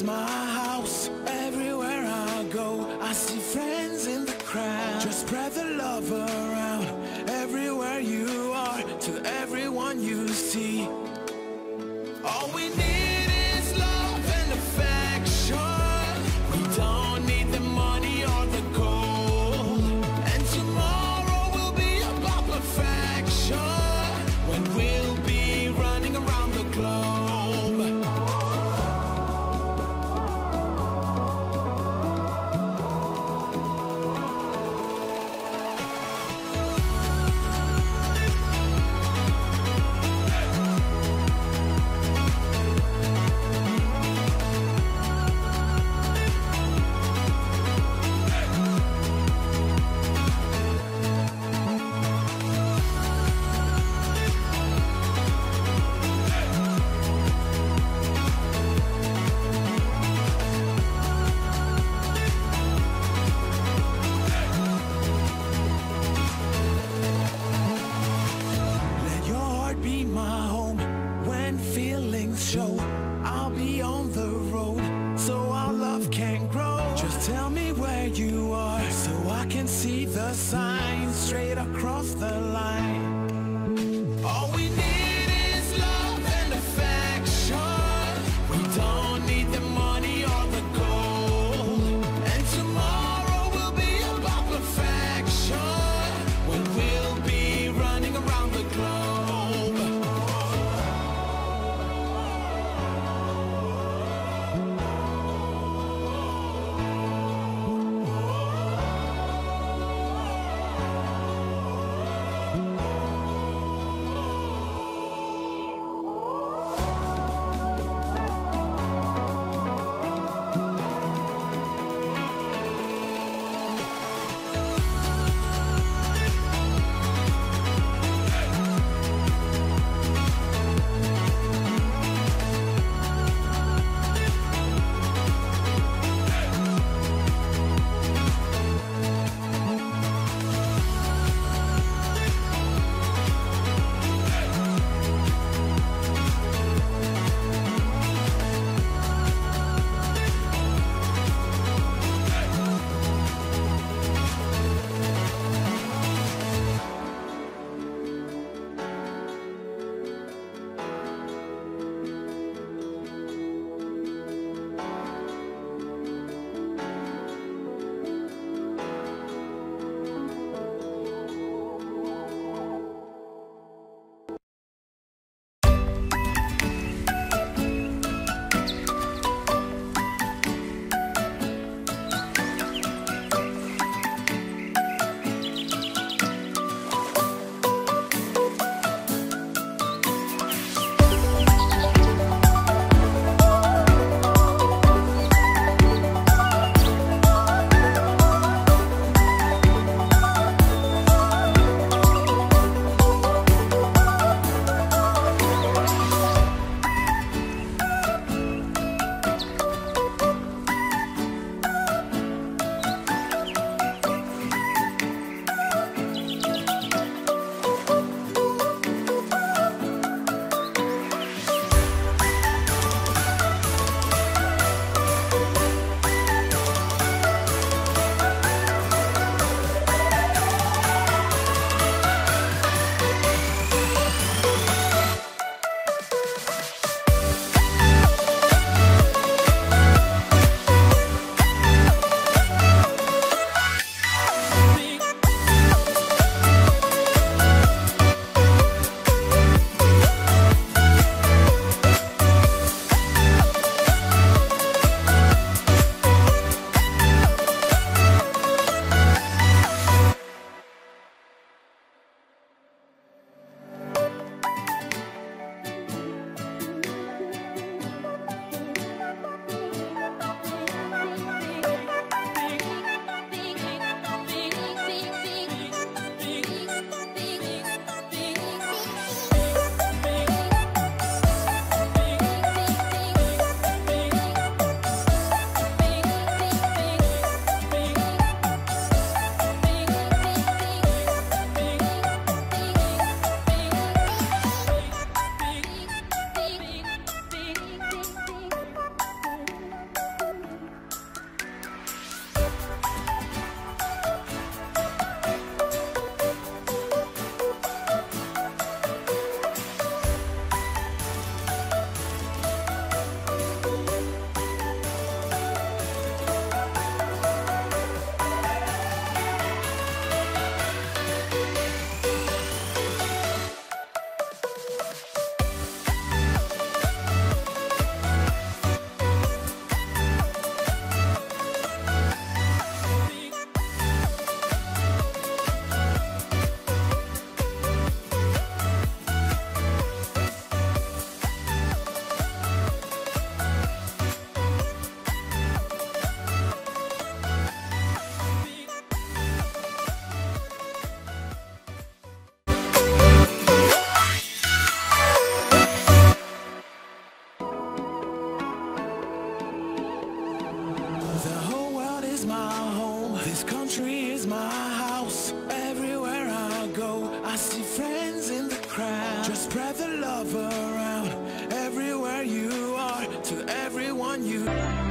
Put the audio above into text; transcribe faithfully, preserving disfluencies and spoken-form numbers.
is my house. Everywhere I go, I see friends in the crowd. Just spread the love around. Everywhere you are, to everyone you see. All we need is love and affection. We don't need the money or the gold. And tomorrow will be about perfection, when we'll be running around the globe. Be my home when feelings show. I'll be on the road so our love can grow. Just tell me where you are so I can see the signs straight across the line. All we need is love and affection. We don't need the money or the gold. And tomorrow will be about perfection, when we'll be running around the globe. go, I see friends in the crowd. Just spread the love around everywhere you are, to everyone you